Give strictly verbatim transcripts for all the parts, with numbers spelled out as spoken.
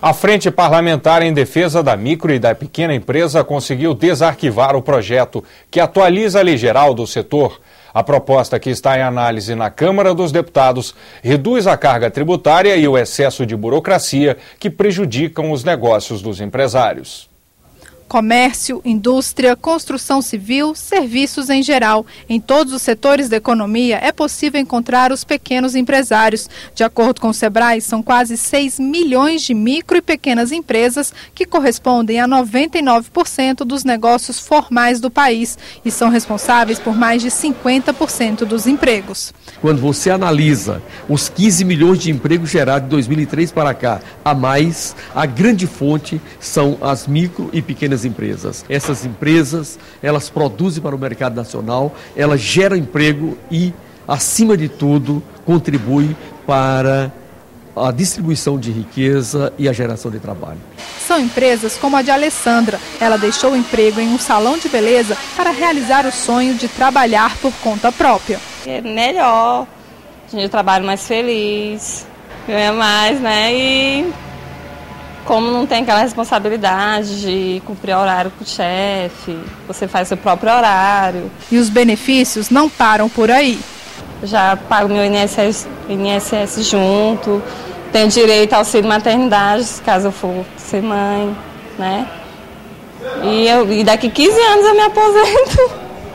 A Frente Parlamentar em Defesa da Micro e da Pequena Empresa conseguiu desarquivar o projeto que atualiza a Lei Geral do setor. A proposta que está em análise na Câmara dos Deputados reduz a carga tributária e o excesso de burocracia que prejudicam os negócios dos empresários. Comércio, indústria, construção civil, serviços em geral. Em todos os setores da economia é possível encontrar os pequenos empresários. De acordo com o Sebrae, são quase seis milhões de micro e pequenas empresas que correspondem a noventa e nove por cento dos negócios formais do país e são responsáveis por mais de cinquenta por cento dos empregos. Quando você analisa os quinze milhões de empregos gerados de dois mil e três para cá, a mais, a grande fonte são as micro e pequenas empresas. Essas empresas, elas produzem para o mercado nacional, elas geram emprego e, acima de tudo, contribuem para a distribuição de riqueza e a geração de trabalho. São empresas como a de Alessandra. Ela deixou o emprego em um salão de beleza para realizar o sonho de trabalhar por conta própria. É melhor, a gente trabalha mais feliz, ganha mais, né? E como não tem aquela responsabilidade de cumprir horário com o chefe, você faz seu próprio horário. E os benefícios não param por aí. Já pago meu I N S S, I N S S junto, tenho direito ao auxílio maternidade, caso eu for ser mãe, né? E, eu, e daqui quinze anos eu me aposento.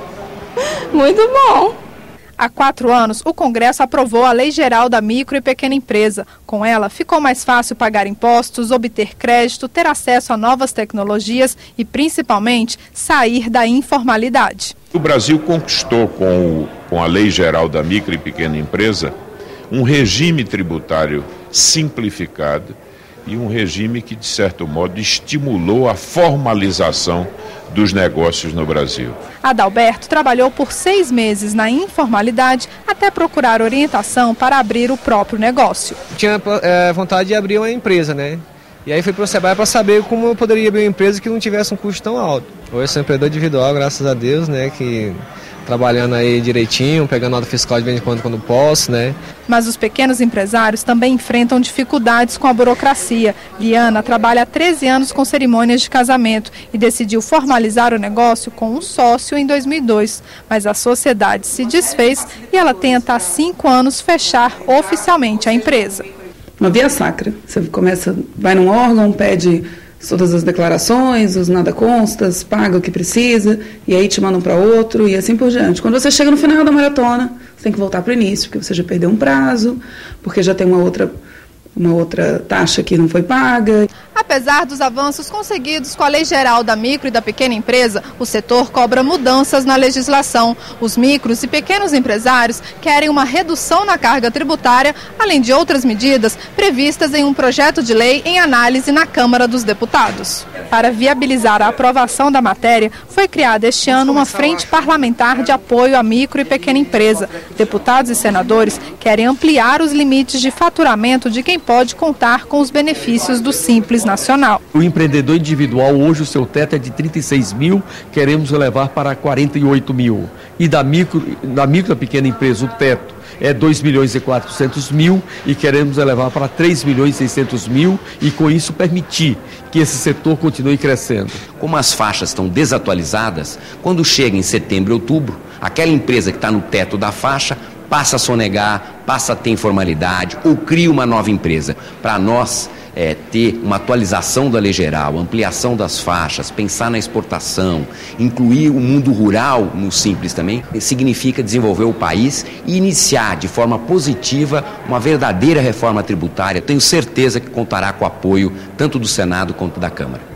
Muito bom. Há quatro anos, o Congresso aprovou a Lei Geral da Micro e Pequena Empresa. Com ela, ficou mais fácil pagar impostos, obter crédito, ter acesso a novas tecnologias e, principalmente, sair da informalidade. O Brasil conquistou com, o, com a Lei Geral da Micro e Pequena Empresa um regime tributário simplificado e um regime que, de certo modo, estimulou a formalização dos negócios no Brasil. Adalberto trabalhou por seis meses na informalidade até procurar orientação para abrir o próprio negócio. Tinha é, vontade de abrir uma empresa, né? E aí fui para o Sebrae para saber como eu poderia abrir uma empresa que não tivesse um custo tão alto. Hoje sou empreendedor individual, graças a Deus, né? Que trabalhando aí direitinho, pegando nota fiscal de vez em quando quando posso, né? Mas os pequenos empresários também enfrentam dificuldades com a burocracia. Liana trabalha há treze anos com cerimônias de casamento e decidiu formalizar o negócio com um sócio em dois mil e dois. Mas a sociedade se desfez e ela tenta há cinco anos fechar oficialmente a empresa. Uma via sacra. Você começa, vai num órgão, pede todas as declarações, os nada constas, paga o que precisa, e aí te mandam para outro, e assim por diante. Quando você chega no final da maratona, você tem que voltar para o início, porque você já perdeu um prazo, porque já tem uma outra, uma outra taxa que não foi paga. Apesar dos avanços conseguidos com a Lei Geral da Micro e da Pequena Empresa, o setor cobra mudanças na legislação. Os micros e pequenos empresários querem uma redução na carga tributária, além de outras medidas previstas em um projeto de lei em análise na Câmara dos Deputados. Para viabilizar a aprovação da matéria, foi criada este ano uma frente parlamentar de apoio à micro e pequena empresa. Deputados e senadores querem ampliar os limites de faturamento de quem pode contar com os benefícios do Simples Nacional. O empreendedor individual, hoje o seu teto é de trinta e seis mil, queremos elevar para quarenta e oito mil. E da micro, da micro e pequena empresa, o teto é dois milhões e quatrocentos mil e queremos elevar para três milhões e seiscentos mil e com isso permitir que esse setor continue crescendo. Como as faixas estão desatualizadas, quando chega em setembro e outubro, aquela empresa que está no teto da faixa passa a sonegar, passa a ter informalidade ou cria uma nova empresa. Para nós, É, ter uma atualização da lei geral, ampliação das faixas, pensar na exportação, incluir o mundo rural no Simples também, significa desenvolver o país e iniciar de forma positiva uma verdadeira reforma tributária. Tenho certeza que contará com o apoio tanto do Senado quanto da Câmara.